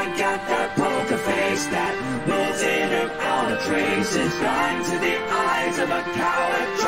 got that poker face that moves in and out of traces, blind to the eyes of a coward.